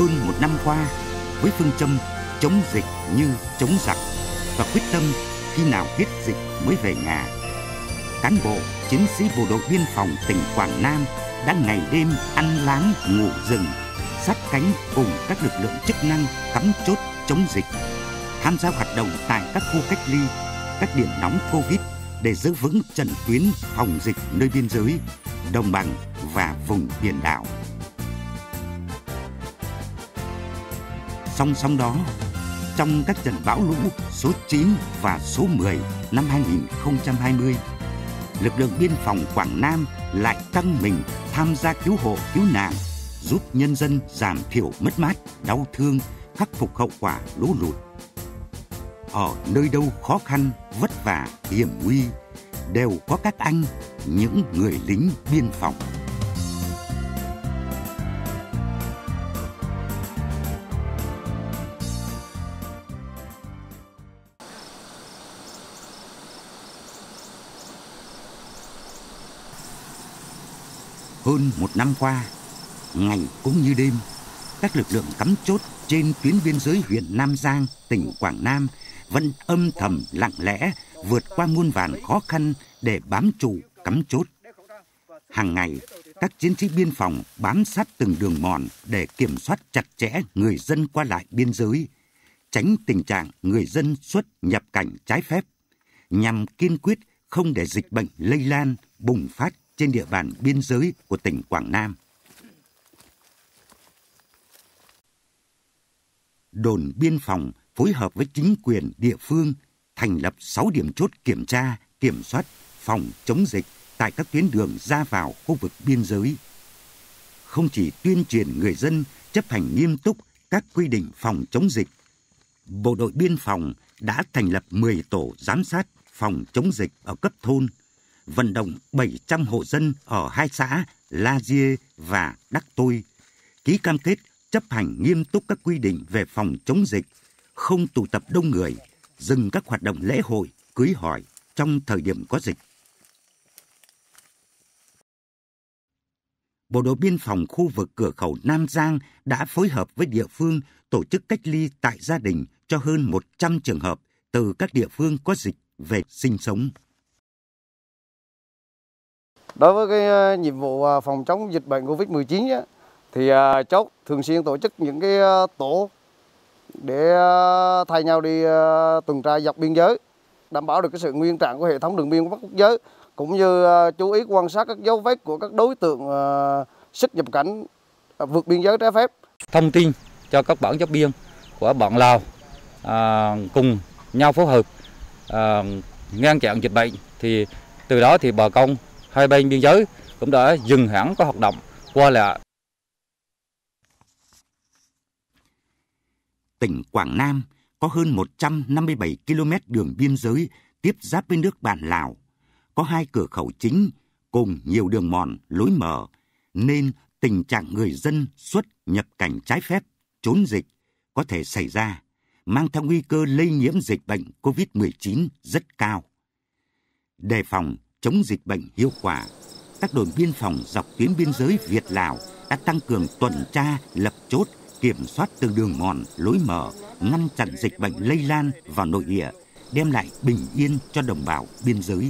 Hơn một năm qua, với phương châm chống dịch như chống giặc và quyết tâm khi nào hết dịch mới về nhà, cán bộ, chiến sĩ bộ đội biên phòng tỉnh Quảng Nam đã ngày đêm ăn láng ngủ rừng, sát cánh cùng các lực lượng chức năng cắm chốt chống dịch, tham gia hoạt động tại các khu cách ly, các điểm nóng Covid để giữ vững trận tuyến phòng dịch nơi biên giới, đồng bằng và vùng biển đảo. Song song đó, trong các trận bão lũ số 9 và số 10 năm 2020, lực lượng biên phòng Quảng Nam lại căng mình tham gia cứu hộ cứu nạn, giúp nhân dân giảm thiểu mất mát, đau thương, khắc phục hậu quả lũ lụt. Ở nơi đâu khó khăn, vất vả, hiểm nguy, đều có các anh, những người lính biên phòng. Hơn một năm qua, ngày cũng như đêm, các lực lượng cắm chốt trên tuyến biên giới huyện Nam Giang, tỉnh Quảng Nam vẫn âm thầm lặng lẽ vượt qua muôn vàn khó khăn để bám trụ cắm chốt. Hàng ngày, các chiến sĩ biên phòng bám sát từng đường mòn để kiểm soát chặt chẽ người dân qua lại biên giới, tránh tình trạng người dân xuất nhập cảnh trái phép, nhằm kiên quyết không để dịch bệnh lây lan, bùng phát trên địa bàn biên giới của tỉnh Quảng Nam. Đồn biên phòng phối hợp với chính quyền địa phương thành lập 6 điểm chốt kiểm tra, kiểm soát, phòng chống dịch tại các tuyến đường ra vào khu vực biên giới. Không chỉ tuyên truyền người dân chấp hành nghiêm túc các quy định phòng chống dịch, Bộ đội biên phòng đã thành lập 10 tổ giám sát phòng chống dịch ở cấp thôn, vận động 700 hộ dân ở 2 xã La Diê và Đắc Tôi ký cam kết chấp hành nghiêm túc các quy định về phòng chống dịch, không tụ tập đông người, dừng các hoạt động lễ hội, cưới hỏi trong thời điểm có dịch. Bộ đội biên phòng khu vực cửa khẩu Nam Giang đã phối hợp với địa phương tổ chức cách ly tại gia đình cho hơn 100 trường hợp từ các địa phương có dịch về sinh sống. Đối với cái nhiệm vụ phòng chống dịch bệnh Covid-19 thì chốt thường xuyên tổ chức những cái tổ để thay nhau đi tuần tra dọc biên giới, đảm bảo được cái sự nguyên trạng của hệ thống đường biên quốc giới, cũng như chú ý quan sát các dấu vết của các đối tượng xuất nhập cảnh vượt biên giới trái phép. Thông tin cho các bản giáp biên của bọn Lào cùng nhau phối hợp ngăn chặn dịch bệnh, thì từ đó thì bà con hai bên biên giới cũng đã dừng hẳn các hoạt động qua lại. Tỉnh Quảng Nam có hơn 157 km đường biên giới tiếp giáp với nước bạn Lào, có 2 cửa khẩu chính cùng nhiều đường mòn, lối mở, nên tình trạng người dân xuất nhập cảnh trái phép, trốn dịch có thể xảy ra, mang theo nguy cơ lây nhiễm dịch bệnh COVID-19 rất cao. Đề phòng chống dịch bệnh hiệu quả, các đồn biên phòng dọc tuyến biên giới Việt-Lào đã tăng cường tuần tra, lập chốt, kiểm soát từng đường mòn, lối mở, ngăn chặn dịch bệnh lây lan vào nội địa, đem lại bình yên cho đồng bào biên giới.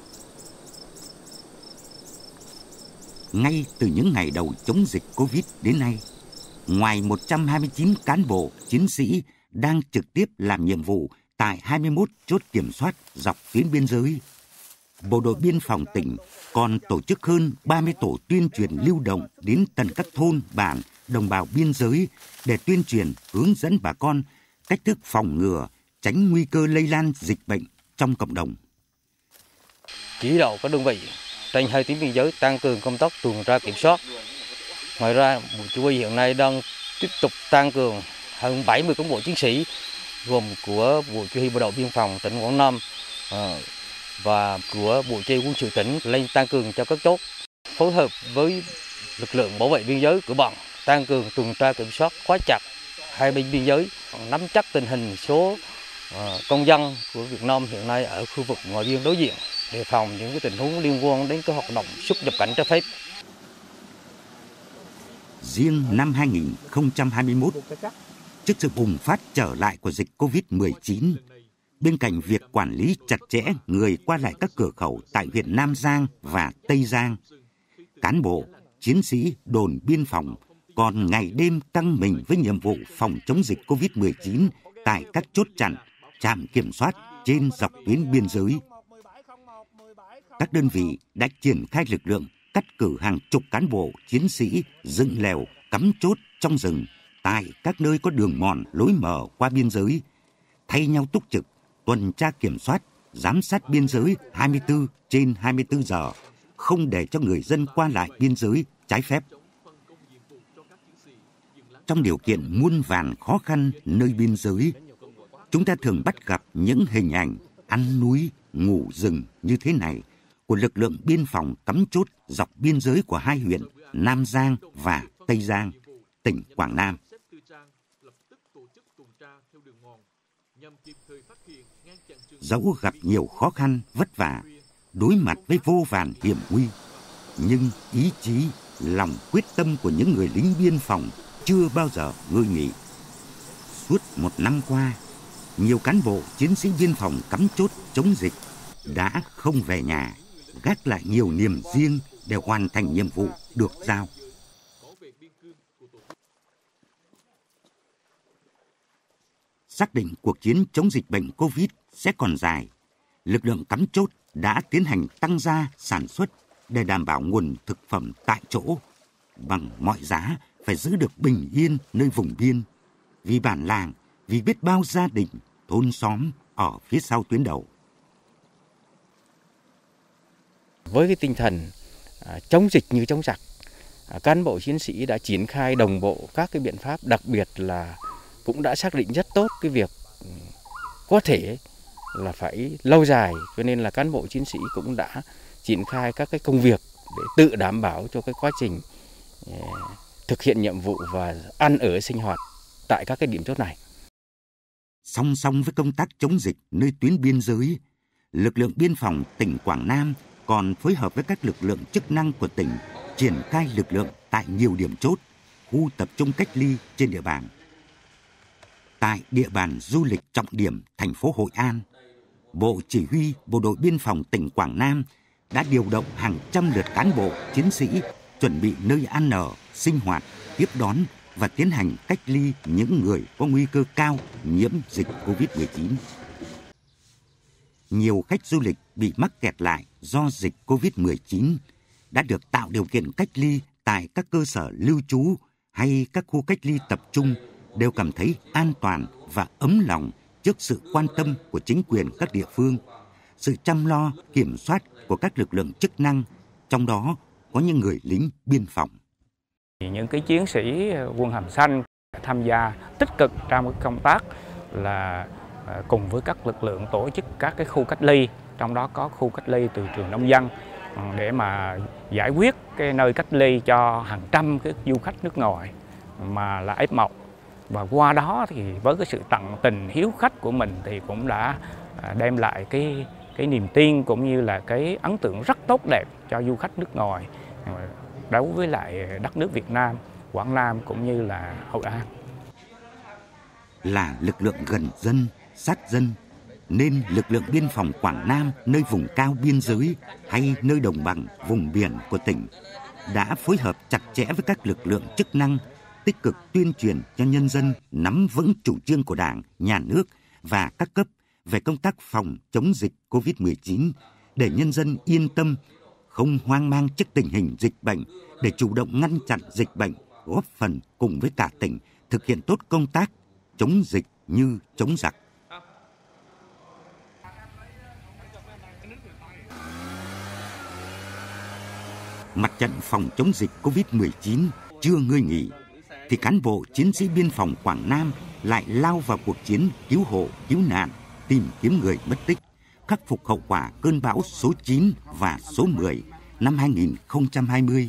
Ngay từ những ngày đầu chống dịch Covid đến nay, ngoài 129 cán bộ, chiến sĩ đang trực tiếp làm nhiệm vụ tại 21 chốt kiểm soát dọc tuyến biên giới, Bộ đội biên phòng tỉnh còn tổ chức hơn 30 tổ tuyên truyền lưu động đến tận các thôn, bản, đồng bào biên giới để tuyên truyền, hướng dẫn bà con cách thức phòng ngừa, tránh nguy cơ lây lan dịch bệnh trong cộng đồng. Chỉ đạo các đơn vị trên hai tuyến biên giới tăng cường công tác tuần tra kiểm soát. Ngoài ra, Bộ Chỉ huy hiện nay đang tiếp tục tăng cường hơn 70 cán bộ chiến sĩ gồm của Bộ Chỉ huy Bộ đội biên phòng tỉnh Quảng Nam và của Bộ Chỉ huy quân sự tỉnh lên tăng cường cho các chốt, phối hợp với lực lượng bảo vệ biên giới của bọn tăng cường tuần tra kiểm soát khóa chặt hai bên biên giới, nắm chắc tình hình số công dân của Việt Nam hiện nay ở khu vực ngoài biên đối diện, đề phòng những cái tình huống liên quan đến các hoạt động xuất nhập cảnh trái phép. Riêng năm 2021, trước sự bùng phát trở lại của dịch COVID-19, bên cạnh việc quản lý chặt chẽ người qua lại các cửa khẩu tại huyện Nam Giang và Tây Giang, cán bộ, chiến sĩ đồn biên phòng còn ngày đêm căng mình với nhiệm vụ phòng chống dịch COVID-19 tại các chốt chặn, trạm kiểm soát trên dọc tuyến biên giới. Các đơn vị đã triển khai lực lượng cắt cử hàng chục cán bộ, chiến sĩ dựng lèo, cắm chốt trong rừng tại các nơi có đường mòn, lối mở qua biên giới, thay nhau túc trực, tuần tra kiểm soát, giám sát biên giới 24/24 giờ, không để cho người dân qua lại biên giới trái phép. Trong điều kiện muôn vàn khó khăn nơi biên giới, chúng ta thường bắt gặp những hình ảnh ăn núi, ngủ rừng như thế này của lực lượng biên phòng cắm chốt dọc biên giới của hai huyện Nam Giang và Tây Giang, tỉnh Quảng Nam. Dẫu gặp nhiều khó khăn, vất vả, đối mặt với vô vàn hiểm nguy, nhưng ý chí, lòng quyết tâm của những người lính biên phòng chưa bao giờ ngơi nghỉ. Suốt một năm qua, nhiều cán bộ chiến sĩ biên phòng cắm chốt chống dịch đã không về nhà, gác lại nhiều niềm riêng để hoàn thành nhiệm vụ được giao. Xác định cuộc chiến chống dịch bệnh Covid sẽ còn dài, lực lượng cắm chốt đã tiến hành tăng gia sản xuất để đảm bảo nguồn thực phẩm tại chỗ, bằng mọi giá phải giữ được bình yên nơi vùng biên, vì bản làng, vì biết bao gia đình, thôn xóm ở phía sau tuyến đầu. Với cái tinh thần chống dịch như chống giặc, cán bộ chiến sĩ đã triển khai đồng bộ các cái biện pháp, đặc biệt là cũng đã xác định rất tốt cái việc có thể là phải lâu dài, cho nên là cán bộ chiến sĩ cũng đã triển khai các cái công việc để tự đảm bảo cho cái quá trình thực hiện nhiệm vụ và ăn ở sinh hoạt tại các cái điểm chốt này. Song song với công tác chống dịch nơi tuyến biên giới, lực lượng biên phòng tỉnh Quảng Nam còn phối hợp với các lực lượng chức năng của tỉnh triển khai lực lượng tại nhiều điểm chốt, khu tập trung cách ly trên địa bàn. Tại địa bàn du lịch trọng điểm thành phố Hội An, Bộ Chỉ huy Bộ đội Biên phòng tỉnh Quảng Nam đã điều động hàng trăm lượt cán bộ, chiến sĩ chuẩn bị nơi ăn ở, sinh hoạt, tiếp đón và tiến hành cách ly những người có nguy cơ cao nhiễm dịch COVID-19. Nhiều khách du lịch bị mắc kẹt lại do dịch COVID-19 đã được tạo điều kiện cách ly tại các cơ sở lưu trú hay các khu cách ly tập trung, đều cảm thấy an toàn và ấm lòng trước sự quan tâm của chính quyền các địa phương, sự chăm lo, kiểm soát của các lực lượng chức năng, trong đó có những người lính biên phòng. Những cái chiến sĩ quân hàm xanh tham gia tích cực trong công tác là cùng với các lực lượng tổ chức các cái khu cách ly, trong đó có khu cách ly từ trường nông dân, để mà giải quyết cái nơi cách ly cho hàng trăm cái du khách nước ngoài mà là F1. Và qua đó thì với cái sự tận tình hiếu khách của mình thì cũng đã đem lại cái niềm tin cũng như là cái ấn tượng rất tốt đẹp cho du khách nước ngoài đối với lại đất nước Việt Nam, Quảng Nam cũng như là Hội An. Là lực lượng gần dân, sát dân, nên lực lượng biên phòng Quảng Nam nơi vùng cao biên giới hay nơi đồng bằng vùng biển của tỉnh đã phối hợp chặt chẽ với các lực lượng chức năng, tích cực tuyên truyền cho nhân dân nắm vững chủ trương của Đảng, Nhà nước và các cấp về công tác phòng chống dịch COVID-19 để nhân dân yên tâm, không hoang mang trước tình hình dịch bệnh, để chủ động ngăn chặn dịch bệnh, góp phần cùng với cả tỉnh thực hiện tốt công tác chống dịch như chống giặc. Mặt trận phòng chống dịch COVID-19 chưa ngơi nghỉ, thì cán bộ chiến sĩ biên phòng Quảng Nam lại lao vào cuộc chiến cứu hộ, cứu nạn, tìm kiếm người mất tích, khắc phục hậu quả cơn bão số 9 và số 10 năm 2020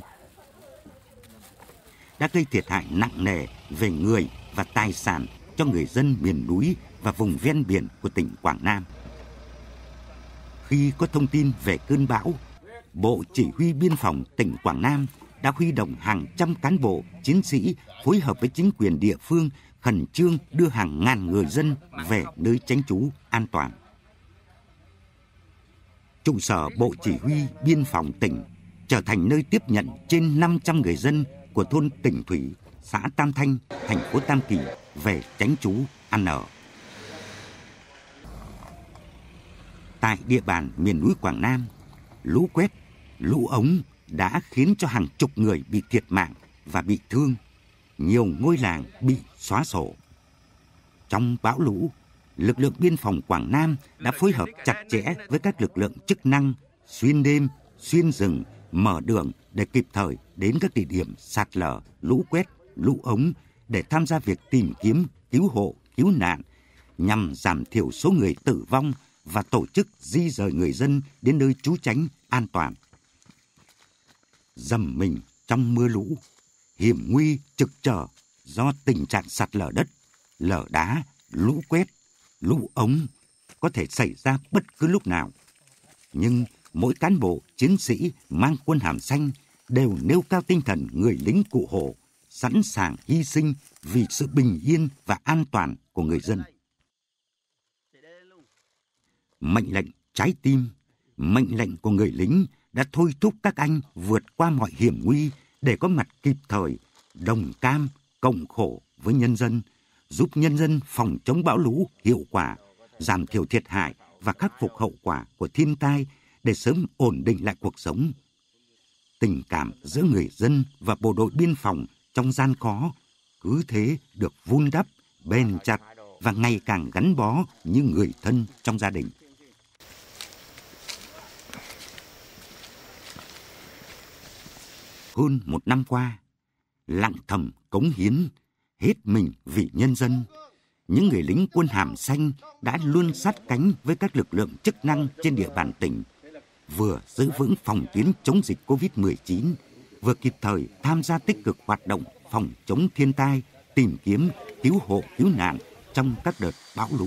đã gây thiệt hại nặng nề về người và tài sản cho người dân miền núi và vùng ven biển của tỉnh Quảng Nam. Khi có thông tin về cơn bão, Bộ Chỉ huy Biên phòng tỉnh Quảng Nam đã huy động hàng trăm cán bộ, chiến sĩ phối hợp với chính quyền địa phương khẩn trương đưa hàng ngàn người dân về nơi tránh trú an toàn. Trụ sở Bộ Chỉ huy Biên phòng tỉnh trở thành nơi tiếp nhận trên 500 người dân của thôn Tỉnh Thủy, xã Tam Thanh, thành phố Tam Kỳ về tránh trú ăn ở. Tại địa bàn miền núi Quảng Nam, lũ quét, lũ ống đã khiến cho hàng chục người bị thiệt mạng và bị thương, nhiều ngôi làng bị xóa sổ. Trong bão lũ, lực lượng biên phòng Quảng Nam đã phối hợp chặt chẽ với các lực lượng chức năng xuyên đêm, xuyên rừng, mở đường để kịp thời đến các địa điểm sạt lở, lũ quét, lũ ống để tham gia việc tìm kiếm, cứu hộ, cứu nạn nhằm giảm thiểu số người tử vong và tổ chức di dời người dân đến nơi trú tránh an toàn. Dầm mình trong mưa lũ, hiểm nguy trực trở do tình trạng sạt lở đất, lở đá, lũ quét, lũ ống có thể xảy ra bất cứ lúc nào. Nhưng mỗi cán bộ, chiến sĩ mang quân hàm xanh đều nêu cao tinh thần người lính cụ Hồ, sẵn sàng hy sinh vì sự bình yên và an toàn của người dân. Mệnh lệnh trái tim, mệnh lệnh của người lính đã thôi thúc các anh vượt qua mọi hiểm nguy để có mặt kịp thời, đồng cam, cộng khổ với nhân dân, giúp nhân dân phòng chống bão lũ hiệu quả, giảm thiểu thiệt hại và khắc phục hậu quả của thiên tai để sớm ổn định lại cuộc sống. Tình cảm giữa người dân và bộ đội biên phòng trong gian khó cứ thế được vun đắp, bền chặt và ngày càng gắn bó như người thân trong gia đình. Hơn một năm qua, lặng thầm cống hiến, hết mình vì nhân dân, những người lính quân hàm xanh đã luôn sát cánh với các lực lượng chức năng trên địa bàn tỉnh, vừa giữ vững phòng tuyến chống dịch COVID-19, vừa kịp thời tham gia tích cực hoạt động phòng chống thiên tai, tìm kiếm, cứu hộ, cứu nạn trong các đợt bão lũ.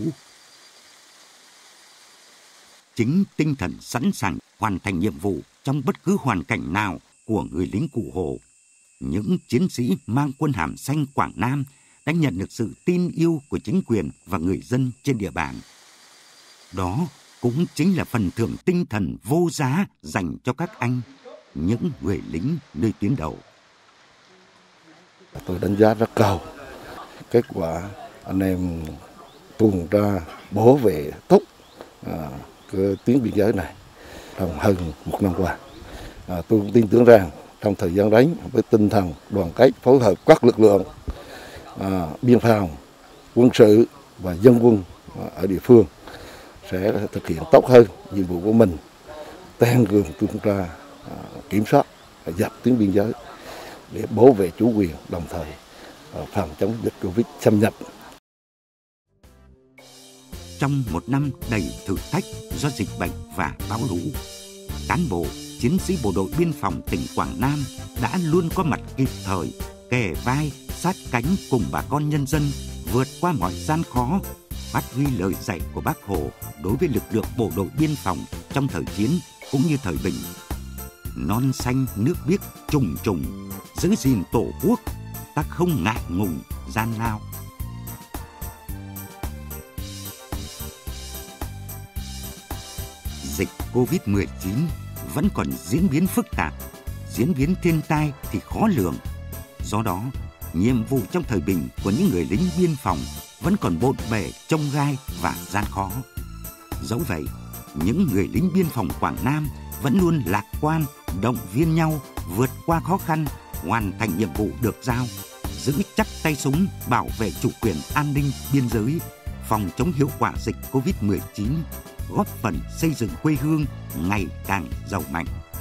Chính tinh thần sẵn sàng hoàn thành nhiệm vụ trong bất cứ hoàn cảnh nào của người lính cụ Hồ, những chiến sĩ mang quân hàm xanh Quảng Nam đã nhận được sự tin yêu của chính quyền và người dân trên địa bàn. Đó cũng chính là phần thưởng tinh thần vô giá dành cho các anh, những người lính nơi tuyến đầu. Tôi đánh giá rất cao kết quả anh em tuần tra bảo vệ tốt cái tuyến biên giới này trong hơn một năm qua. Tôi cũng tin tưởng rằng trong thời gian đấy, với tinh thần đoàn kết phối hợp các lực lượng biên phòng, quân sự và dân quân ở địa phương sẽ thực hiện tốt hơn nhiệm vụ của mình, tăng cường tuần tra kiểm soát dọc tuyến biên giới để bảo vệ chủ quyền, đồng thời phòng chống dịch Covid xâm nhập. Trong một năm đầy thử thách do dịch bệnh và bão lũ, cán bộ, chiến sĩ bộ đội biên phòng tỉnh Quảng Nam đã luôn có mặt kịp thời, kề vai, sát cánh cùng bà con nhân dân vượt qua mọi gian khó, phát huy lời dạy của Bác Hồ đối với lực lượng bộ đội biên phòng trong thời chiến cũng như thời bình. Non xanh nước biếc trùng trùng, giữ gìn Tổ quốc, ta không ngại ngùng gian lao. Dịch Covid-19 vẫn còn diễn biến phức tạp, diễn biến thiên tai thì khó lường. Do đó, nhiệm vụ trong thời bình của những người lính biên phòng vẫn còn bộn bề, chông gai và gian khó. Dẫu vậy, những người lính biên phòng Quảng Nam vẫn luôn lạc quan, động viên nhau vượt qua khó khăn, hoàn thành nhiệm vụ được giao, giữ chắc tay súng bảo vệ chủ quyền an ninh biên giới, phòng chống hiệu quả dịch Covid-19, góp phần xây dựng quê hương ngày càng giàu mạnh.